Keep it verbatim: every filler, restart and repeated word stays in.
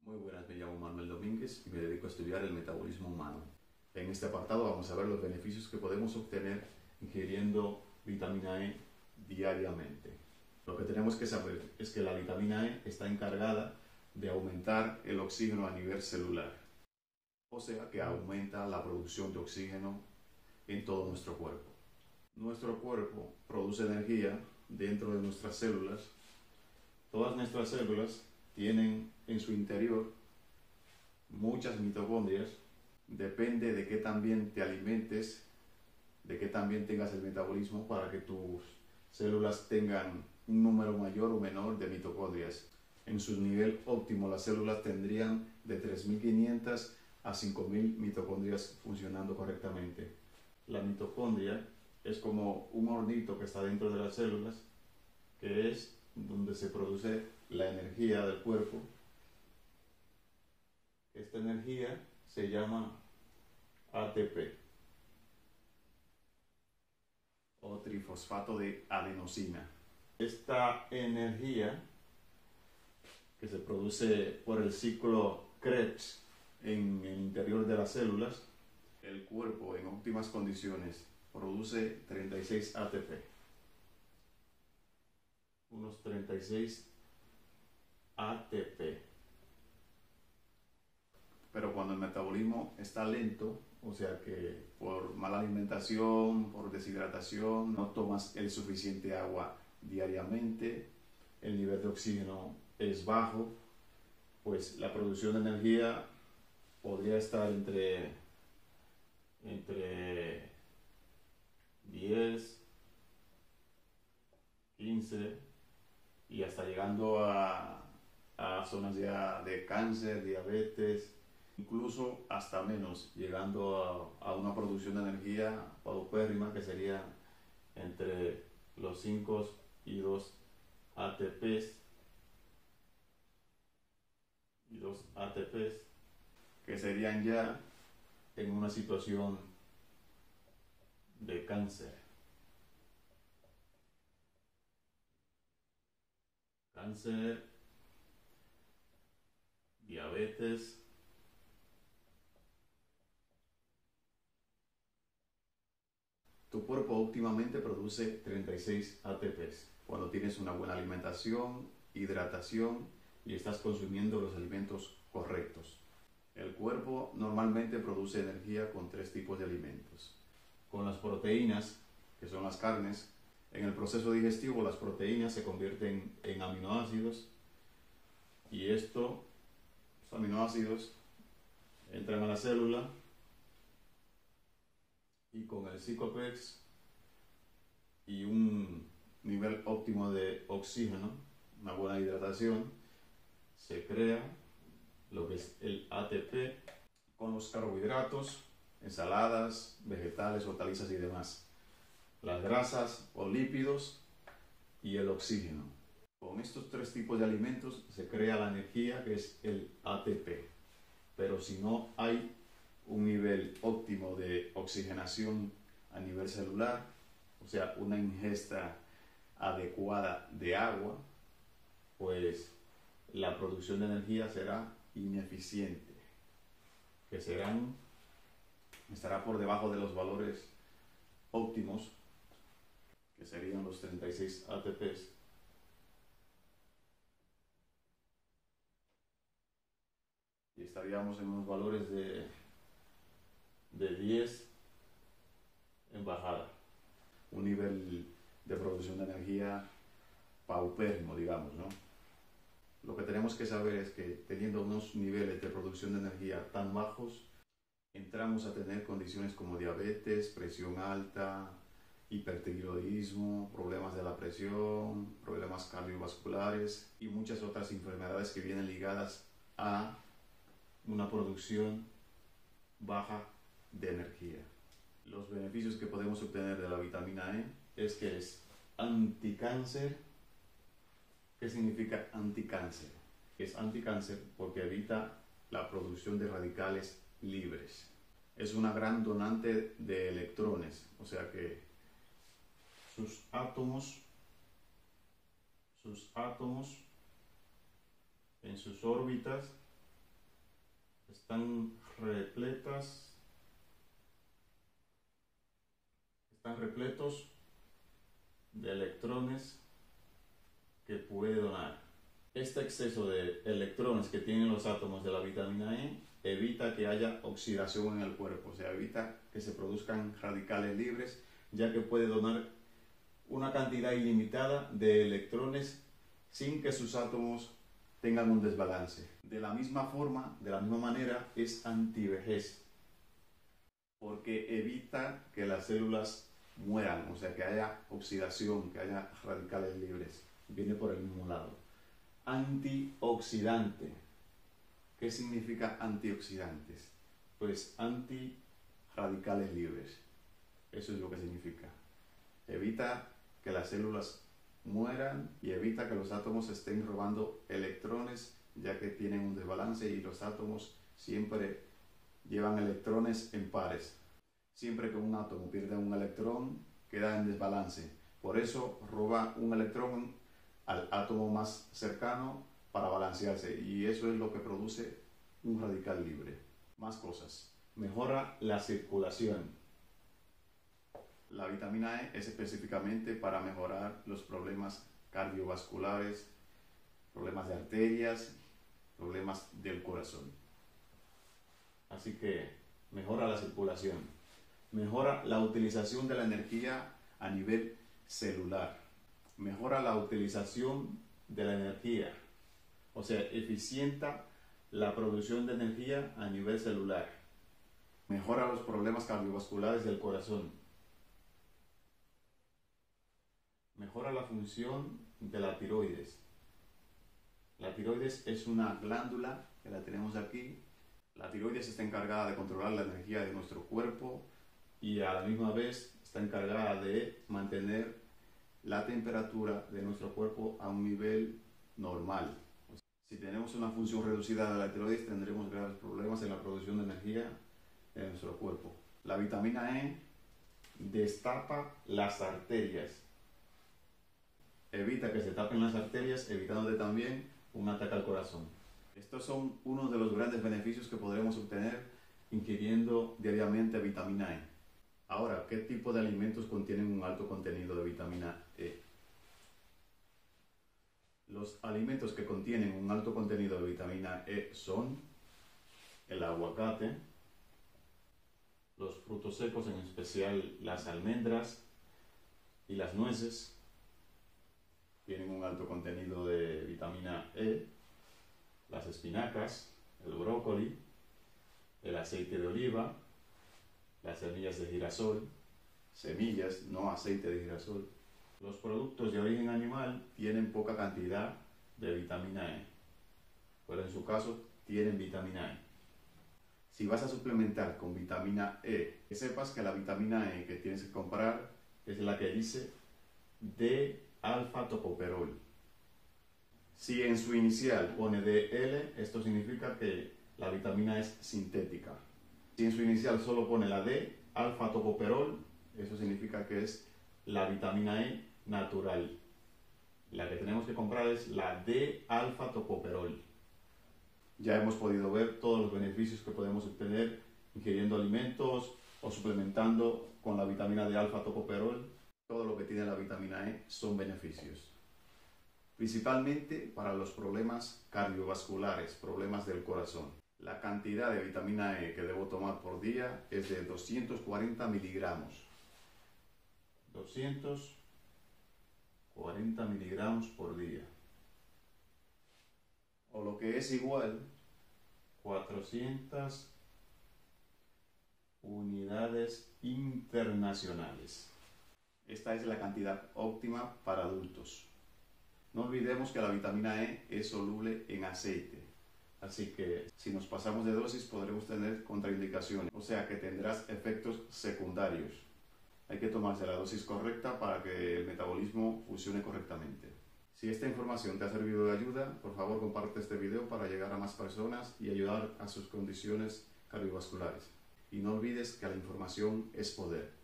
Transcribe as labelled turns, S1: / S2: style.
S1: Muy buenas, me llamo Manuel Domínguez y me dedico a estudiar el metabolismo humano. En este apartado vamos a ver los beneficios que podemos obtener ingiriendo vitamina E diariamente. Lo que tenemos que saber es que la vitamina E está encargada de aumentar el oxígeno a nivel celular, o sea que aumenta la producción de oxígeno en todo nuestro cuerpo. Nuestro cuerpo produce energía dentro de nuestras células. Todas nuestras células tienen en su interior muchas mitocondrias. Depende de qué tan bien te alimentes, de qué tan bien tengas el metabolismo para que tus células tengan un número mayor o menor de mitocondrias. En su nivel óptimo, las células tendrían de tres mil quinientas a cinco mil mitocondrias funcionando correctamente. La mitocondria es como un hornito que está dentro de las células, que es donde se produce la energía del cuerpo. Esta energía se llama A T P o trifosfato de adenosina. Esta energía que se produce por el ciclo Krebs en el interior de las células, el cuerpo en óptimas condiciones produce treinta y seis A T P. Unos treinta y seis A T P. Pero cuando el metabolismo está lento, o sea que por mala alimentación, por deshidratación, no tomas el suficiente agua diariamente, el nivel de oxígeno es bajo, pues la producción de energía podría estar entre, entre diez, quince y hasta llegando a, a zonas ya de cáncer, diabetes, incluso hasta menos, llegando a, a una producción de energía paupérrima que sería entre los cinco y dos A T Ps y dos A T Ps, que serían ya en una situación de cáncer. Cáncer, diabetes, tu cuerpo óptimamente produce treinta y seis A T Ps cuando tienes una buena alimentación, hidratación y estás consumiendo los alimentos correctos. El cuerpo normalmente produce energía con tres tipos de alimentos. Con las proteínas, que son las carnes, en el proceso digestivo las proteínas se convierten en aminoácidos y estos aminoácidos entran a la célula y con el ciclo Krebs y un nivel óptimo de oxígeno, una buena hidratación, se crea lo que es el A T P con los carbohidratos, ensaladas, vegetales, hortalizas y demás, las grasas o lípidos y el oxígeno. Con estos tres tipos de alimentos se crea la energía que es el A T P, pero si no hay un nivel óptimo de oxigenación a nivel celular, o sea, una ingesta adecuada de agua, pues la producción de energía será ineficiente, que serán, estará por debajo de los valores óptimos, que serían los treinta y seis A T Ps, y estaríamos en unos valores de, de diez en bajada, un nivel de producción de energía paupérrimo, digamos, ¿no? Lo que tenemos que saber es que teniendo unos niveles de producción de energía tan bajos, entramos a tener condiciones como diabetes, presión alta, hipertiroidismo, problemas de la presión, problemas cardiovasculares y muchas otras enfermedades que vienen ligadas a una producción baja de energía. Los beneficios que podemos obtener de la vitamina E es que es anticáncer. ¿Qué significa anticáncer? Es anticáncer porque evita la producción de radicales libres. Es una gran donante de electrones, o sea que sus átomos, sus átomos en sus órbitas Están repletas, están repletos de electrones que puede donar. Este exceso de electrones que tienen los átomos de la vitamina E evita que haya oxidación en el cuerpo, o sea, evita que se produzcan radicales libres, ya que puede donar una cantidad ilimitada de electrones sin que sus átomos tengan un desbalance. De la misma forma, de la misma manera, es antivejez, porque evita que las células mueran, o sea, que haya oxidación, que haya radicales libres. Viene por el mismo lado. Antioxidante. ¿Qué significa antioxidantes? Pues antirradicales libres. Eso es lo que significa. Evita que las células mueran y evita que los átomos estén robando electrones, ya que tienen un desbalance y los átomos siempre llevan electrones en pares. Siempre que un átomo pierde un electrón, queda en desbalance. Por eso roba un electrón al átomo más cercano para balancearse, y eso es lo que produce un radical libre. Más cosas. Mejora la circulación. La vitamina E es específicamente para mejorar los problemas cardiovasculares, problemas de arterias, problemas del corazón. Así que mejora la circulación. Mejora la utilización de la energía a nivel celular. Mejora la utilización de la energía. O sea, eficienta la producción de energía a nivel celular. Mejora los problemas cardiovasculares del corazón. Mejora la función de la tiroides. La tiroides es una glándula que la tenemos aquí. La tiroides está encargada de controlar la energía de nuestro cuerpo y a la misma vez está encargada de mantener la temperatura de nuestro cuerpo a un nivel normal. Si tenemos una función reducida de la tiroides, tendremos graves problemas en la producción de energía en nuestro cuerpo. La vitamina E destapa las arterias. Evita que se tapen las arterias, evitándote también un ataque al corazón. Estos son unos de los grandes beneficios que podremos obtener ingiriendo diariamente vitamina E. Ahora, ¿qué tipo de alimentos contienen un alto contenido de vitamina E? Los alimentos que contienen un alto contenido de vitamina E son el aguacate, los frutos secos, en especial las almendras y las nueces, tienen un alto contenido de vitamina E, las espinacas, el brócoli, el aceite de oliva, las semillas de girasol, semillas, no aceite de girasol. Los productos de origen animal tienen poca cantidad de vitamina E, pero en su caso tienen vitamina E. Si vas a suplementar con vitamina E, que sepas que la vitamina E que tienes que comprar es la que dice D alfa tocoferol. Si en su inicial pone D L, esto significa que la vitamina es sintética. Si en su inicial solo pone la D alfa tocoferol, eso significa que es la vitamina E natural. La que tenemos que comprar es la D alfa tocoferol. Ya hemos podido ver todos los beneficios que podemos obtener ingiriendo alimentos o suplementando con la vitamina D alfa tocoferol. Todo lo que tiene la vitamina E son beneficios, principalmente para los problemas cardiovasculares, problemas del corazón. La cantidad de vitamina E que debo tomar por día es de doscientos cuarenta miligramos. doscientos cuarenta miligramos por día. O lo que es igual, cuatrocientas unidades internacionales. Esta es la cantidad óptima para adultos. No olvidemos que la vitamina E es soluble en aceite, así que si nos pasamos de dosis podremos tener contraindicaciones, o sea que tendrás efectos secundarios. Hay que tomarse la dosis correcta para que el metabolismo funcione correctamente. Si esta información te ha servido de ayuda, por favor comparte este video para llegar a más personas y ayudar a sus condiciones cardiovasculares. Y no olvides que la información es poder.